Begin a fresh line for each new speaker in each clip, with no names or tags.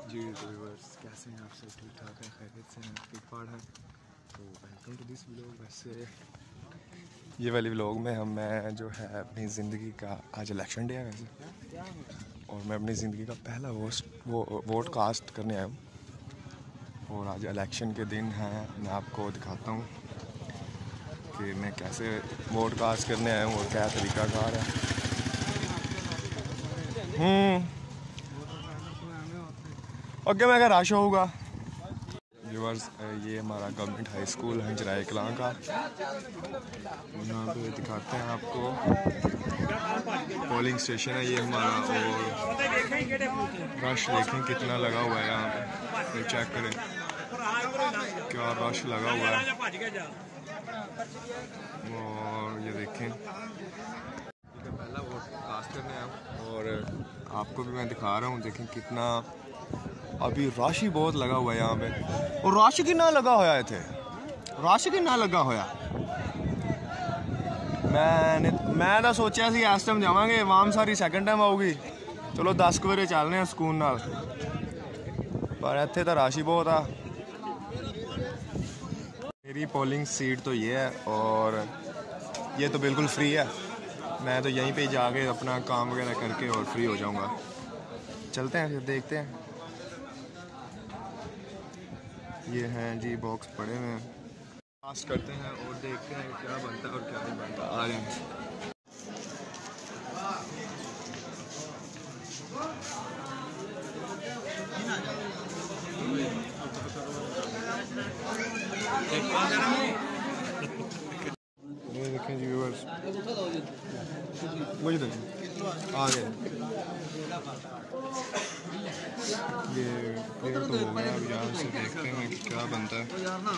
जी तो व्यूअर्स कैसे हैं आप सब? ठीक ठाक है, खैरियत से हैं, ठीक ठाक है। तो वेलकम टू दिस व्लॉग। वैसे ये वाली व्लॉग में मैं जो है अपनी ज़िंदगी का, आज इलेक्शन डे है वैसे, और मैं अपनी ज़िंदगी का पहला वोट कास्ट करने आया हूँ। और आज इलेक्शन के दिन है, मैं आपको दिखाता हूँ कि मैं कैसे वोट कास्ट करने आया हूँ और क्या तरीक़ाकार है। ओके मैं क्या रश होगा व्यूअर्स। ये हमारा गवर्नमेंट हाई स्कूल है जराए कलां का। यहाँ पे दिखाते हैं आपको, पोलिंग स्टेशन है ये हमारा। और रश देखें कितना लगा हुआ है यहाँ पे, चेक करें क्या रश लगा हुआ है। और ये देखें, पहला वोट कास्ट करने आया और आपको भी मैं दिखा रहा हूँ। देखें कितना अभी रश ही बहुत लगा हुआ है यहाँ पे। और रश कितना लगा होया है थे, रश कितना लगा होया। मैं तो सोचा सी इस टाइम जावांगे, आवाम सारी सैकेंड टाइम आऊगी, चलो 10 बजे चलने हैं सुकून नाल, पर इत्थे तो रश ही बहुत आ। मेरी पोलिंग सीट तो ये है और ये तो बिल्कुल फ्री है। मैं तो यहीं पे जाके अपना काम वगैरह करके और फ्री हो जाऊंगा। चलते हैं फिर देखते हैं। ये हैं जी बॉक्स पड़े हुए हैं, पास करते हैं और देखते हैं क्या बनता है और क्या नहीं बनता। आ रहे हैं ये देखें जी व्यूअर्स, मुझे देखें आ गए। ये क्लियर तो हो गया, अब यहाँ से देखते हैं कि क्या बनता है।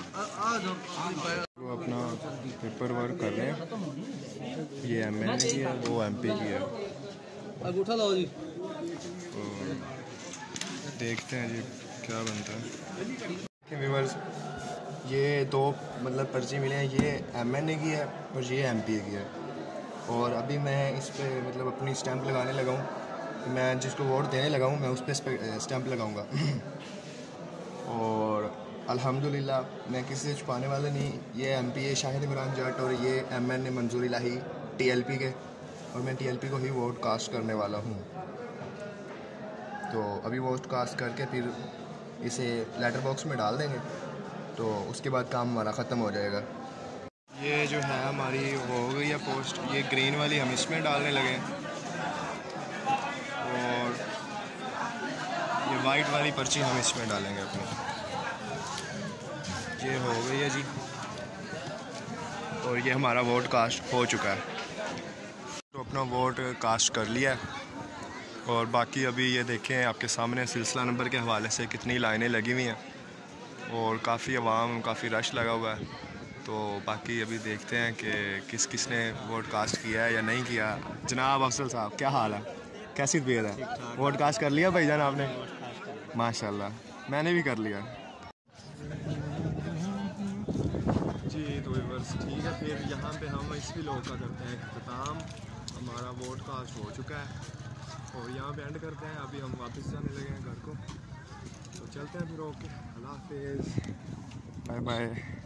वो अपना पेपर वर्क कर रहे हैं, ये MNA की है, वो MP की है। तो देखते हैं जी क्या बनता है। व्यूअर्स ये दो मतलब पर्ची मिले हैं, ये MNA की है और ये MP की है। और अभी मैं इस पर मतलब अपनी स्टैंप लगाने लगा हूँ। मैं जिसको वोट देने लगा हूँ मैं उस पर स्टैंप लगाऊंगा। और अल्हम्दुलिल्लाह मैं किसी से छुपाने वाला नहीं। ये MP है शाहिद इमरान जट और ये MNA मंजूर इलाही TLP के, और मैं TLP को ही वोट कास्ट करने वाला हूँ। तो अभी वोट कास्ट करके फिर इसे लेटर बॉक्स में डाल देंगे, तो उसके बाद काम हमारा ख़त्म हो जाएगा। ये जो है हमारी वो हो गई है पोस्ट, ये ग्रीन वाली हम इसमें डालने लगे और ये वाइट वाली पर्ची हम इसमें डालेंगे अपनी। ये हो गई है जी, और ये हमारा वोट कास्ट हो चुका है। तो अपना वोट कास्ट कर लिया है। और बाकी अभी ये देखें आपके सामने सिलसिला नंबर के हवाले से कितनी लाइनें लगी हुई हैं और काफ़ी आवाम, काफ़ी रश लगा हुआ है। तो बाकी अभी देखते हैं कि किस किस ने वोट कास्ट किया है या नहीं किया। जनाब अफसल साहब क्या हाल है, कैसी तबीयत है? वोट कास्ट कर लिया भाईजान आपने? माशाल्लाह मैंने भी कर लिया जी। तो व्यूअर्स ठीक है, फिर यहाँ पे हम इस व्लॉग का करते हैं अख्ताम। हमारा वोट कास्ट हो चुका है और यहाँ पे एंड करते हैं। अभी हम वापस जाने लगे हैं घर को, तो चलते हैं फिर। ओके, अल्लाह हाफिज़, बाय बाय।